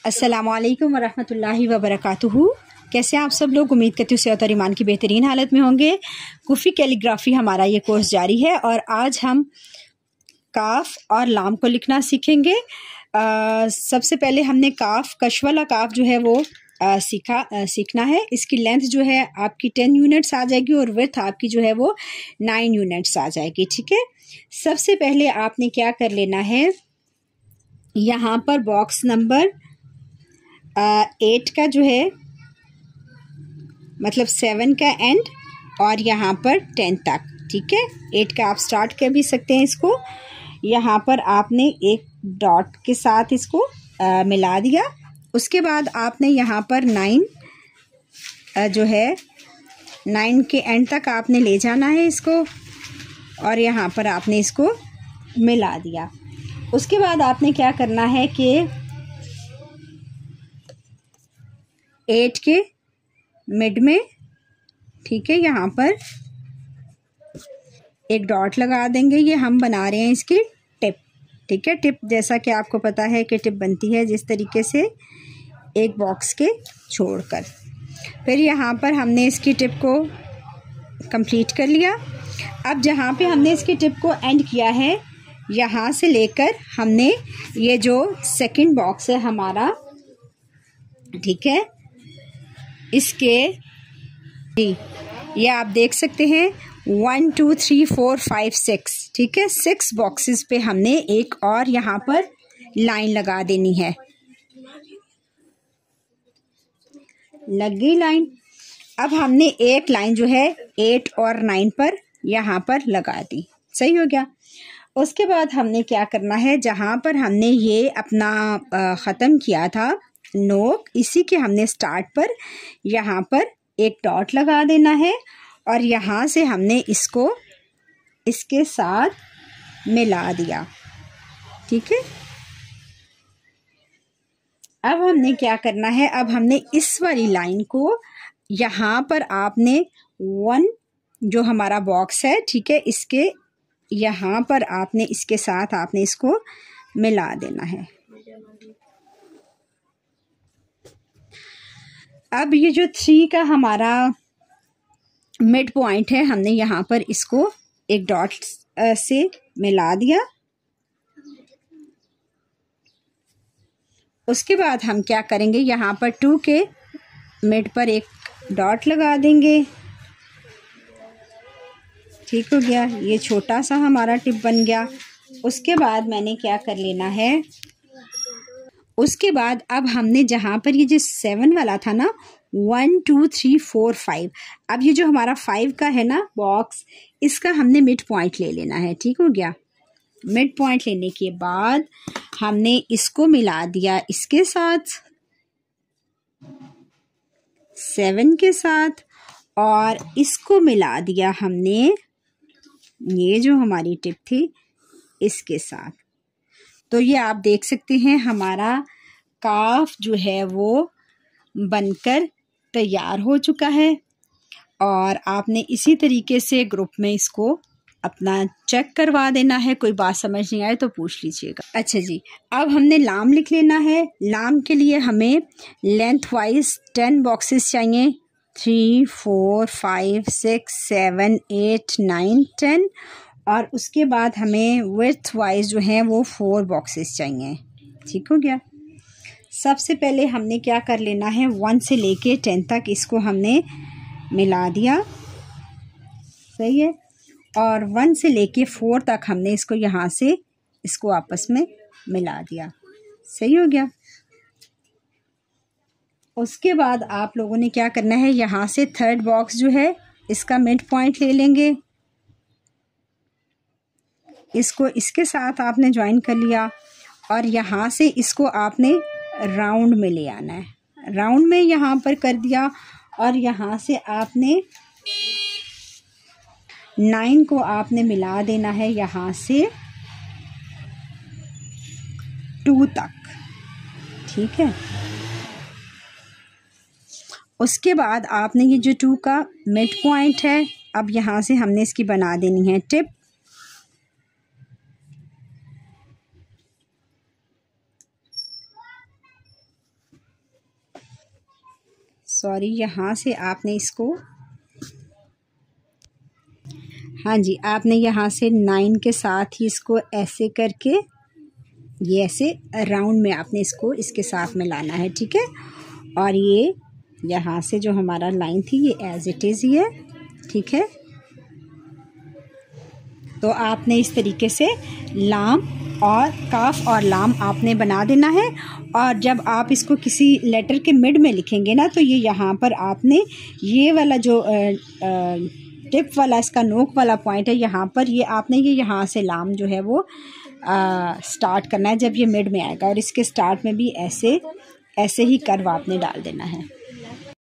अस्सलामुअलैकुम वरहमतुल्लाहि वबरकातुहू। कैसे हैं आप सब लोग? उम्मीद करती हूँ सेहत और ईमान की बेहतरीन हालत में होंगे। कुफ़ी कैलीग्राफी हमारा ये कोर्स जारी है और आज हम काफ और लाम को लिखना सीखेंगे। सबसे पहले हमने काफ, कश वाला काफ जो है वो सीखना है। इसकी लेंथ जो है आपकी 10 यूनिट्स आ जाएगी और विड्थ आपकी जो है वो 9 यूनिट्स आ जाएगी। ठीक है, सबसे पहले आपने क्या कर लेना है, यहाँ पर बॉक्स नंबर 8 का जो है मतलब 7 का एंड और यहाँ पर 10 तक, ठीक है। 8 का आप स्टार्ट कर भी सकते हैं इसको। यहाँ पर आपने एक डॉट के साथ इसको मिला दिया। उसके बाद आपने यहाँ पर 9 जो है 9 के एंड तक आपने ले जाना है इसको और यहाँ पर आपने इसको मिला दिया। उसके बाद आपने क्या करना है कि 8 के मिड में, ठीक है, यहाँ पर एक डॉट लगा देंगे। ये हम बना रहे हैं इसकी टिप, ठीक है। टिप जैसा कि आपको पता है कि टिप बनती है जिस तरीके से, एक बॉक्स के छोड़कर। फिर यहाँ पर हमने इसकी टिप को कंप्लीट कर लिया। अब जहाँ पे हमने इसकी टिप को एंड किया है, यहाँ से लेकर हमने ये जो सेकंड बॉक्स है हमारा, ठीक है, इसके ये आप देख सकते हैं 1 2 3 4 5 6, ठीक है, 6 बॉक्सेस पे हमने एक और यहाँ पर लाइन लगा देनी है। लग गई लाइन। अब हमने एक लाइन जो है 8 और 9 पर यहाँ पर लगा दी। सही हो गया। उसके बाद हमने क्या करना है, जहाँ पर हमने ये अपना ख़त्म किया था नोक, इसी के हमने स्टार्ट पर यहाँ पर एक डॉट लगा देना है और यहाँ से हमने इसको इसके साथ मिला दिया, ठीक है। अब हमने क्या करना है, अब हमने इस वाली लाइन को यहाँ पर आपने 1 जो हमारा बॉक्स है, ठीक है, इसके यहाँ पर आपने इसके साथ आपने इसको मिला देना है। अब ये जो 3 का हमारा मिड पॉइंट है, हमने यहाँ पर इसको एक डॉट से मिला दिया। उसके बाद हम क्या करेंगे, यहाँ पर 2 के मिड पर एक डॉट लगा देंगे। ठीक हो गया, ये छोटा सा हमारा टिप बन गया। उसके बाद मैंने क्या कर लेना है, उसके बाद अब हमने जहाँ पर ये जो 7 वाला था ना, 1 2 3 4 5, अब ये जो हमारा 5 का है ना बॉक्स, इसका हमने मिड पॉइंट ले लेना है। ठीक हो गया। मिड पॉइंट लेने के बाद हमने इसको मिला दिया इसके साथ, 7 के साथ, और इसको मिला दिया हमने ये जो हमारी टिप थी इसके साथ। तो ये आप देख सकते हैं हमारा काफ जो है वो बनकर तैयार हो चुका है। और आपने इसी तरीके से ग्रुप में इसको अपना चेक करवा देना है। कोई बात समझ नहीं आए तो पूछ लीजिएगा। अच्छा जी, अब हमने लाम लिख लेना है। लाम के लिए हमें लेंथ वाइज 10 बॉक्सेस चाहिए, 3 4 5 6 7 8 9 10, और उसके बाद हमें विड्थ वाइज जो है वो 4 बॉक्सेस चाहिए। ठीक हो गया। सबसे पहले हमने क्या कर लेना है, 1 से लेके 10 तक इसको हमने मिला दिया। सही है। और 1 से लेके 4 तक हमने इसको यहाँ से इसको आपस में मिला दिया। सही हो गया। उसके बाद आप लोगों ने क्या करना है, यहाँ से 3rd बॉक्स जो है इसका मिड पॉइंट ले लेंगे, इसको इसके साथ आपने ज्वाइन कर लिया और यहाँ से इसको आपने राउंड में ले आना है। राउंड में यहाँ पर कर दिया और यहाँ से आपने 9 को आपने मिला देना है यहाँ से 2 तक। ठीक है। उसके बाद आपने ये जो 2 का मिड पॉइंट है, अब यहाँ से हमने इसकी बना देनी है टिप। सॉरी, यहाँ से आपने इसको, हाँ जी, आपने यहाँ से 9 के साथ ही इसको ऐसे करके ये ऐसे राउंड में आपने इसको इसके साथ में लाना है, ठीक है। और ये यहाँ से जो हमारा लाइन थी ये एज इट इज़ ही है, ठीक है। तो आपने इस तरीके से लाम और काफ और लाम आपने बना देना है। और जब आप इसको किसी लेटर के मिड में लिखेंगे ना, तो ये यहाँ पर आपने ये वाला जो टिप वाला इसका नोक वाला पॉइंट है, यहाँ पर ये आपने ये यहाँ से लाम जो है वो स्टार्ट करना है जब ये मिड में आएगा। और इसके स्टार्ट में भी ऐसे ही कर्व आपने डाल देना है।